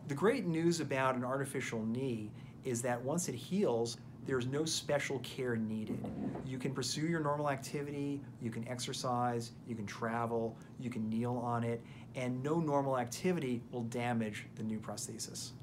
The great news about an artificial knee is that once it heals, there's no special care needed. You can pursue your normal activity, you can exercise, you can travel, you can kneel on it, and no normal activity will damage the new prosthesis.